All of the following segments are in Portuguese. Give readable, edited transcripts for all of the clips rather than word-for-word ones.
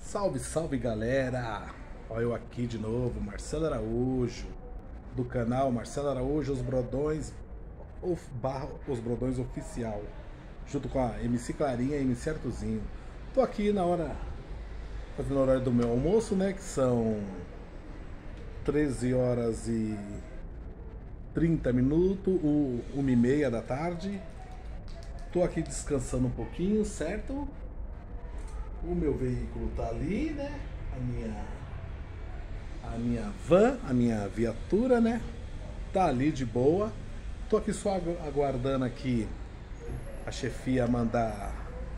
Salve, salve galera! Olha eu aqui de novo, Marcelo Araújo, do canal Marcelo Araújo, Os Brodões, Os Brodões Oficial, junto com a MC Clarinha e MC Artuzinho. Tô aqui na hora, fazendo o horário do meu almoço, né, que são 13 horas e 30 minutos, 1h30 da tarde. Tô aqui descansando um pouquinho, certo? O meu veículo tá ali, né? A minha van, a minha viatura, né? Tá ali de boa. Tô aqui só aguardando aqui a chefia mandar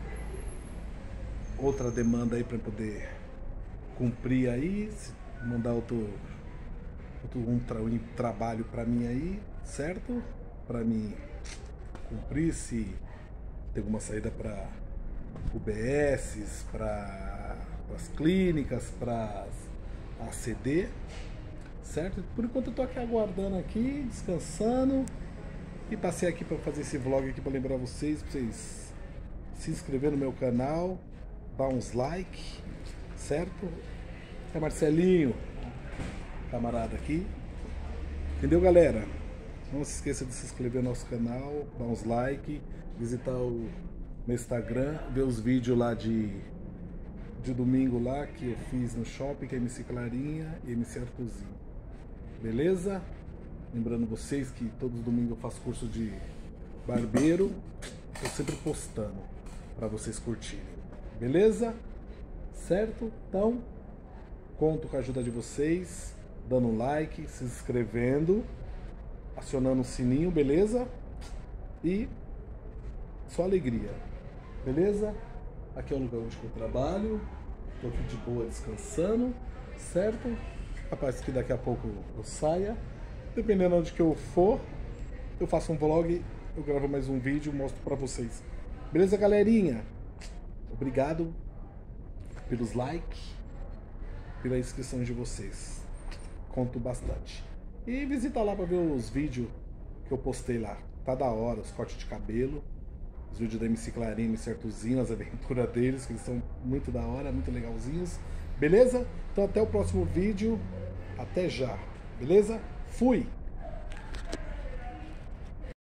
outra demanda aí para poder cumprir aí, mandar um trabalho para mim aí, certo? Para mim cumprir, se tem alguma saída para UBS, para as clínicas, para ACD, certo? Por enquanto eu tô aqui aguardando aqui, descansando, e passei aqui para fazer esse vlog aqui para lembrar vocês, para vocês se inscrever no meu canal, dar uns like, certo? É Marcelinho, camarada aqui, entendeu, galera? Não se esqueça de se inscrever no nosso canal, dar uns like, visitar o meu Instagram, ver os vídeos lá de domingo lá que eu fiz no shopping, que é MC Clarinha e MC Artuzinho. Beleza? Lembrando vocês que todos os domingos eu faço curso de barbeiro, tô sempre postando para vocês curtirem. Beleza? Certo? Então, conto com a ajuda de vocês, dando um like, se inscrevendo, acionando o sininho, beleza? E só alegria. Beleza? Aqui é o lugar onde eu trabalho. Tô aqui de boa descansando, certo? Capaz que daqui a pouco eu saia. Dependendo de onde que eu for, eu faço um vlog, eu gravo mais um vídeo e mostro pra vocês. Beleza, galerinha? Obrigado pelos likes, pela inscrição de vocês. Conto bastante. E visita lá pra ver os vídeos que eu postei lá. Tá da hora, os cortes de cabelo. Os vídeos da MC Clarinha, MC Artuzinho, as aventuras deles, que eles são muito da hora, muito legalzinhos. Beleza? Então até o próximo vídeo. Até já. Beleza? Fui!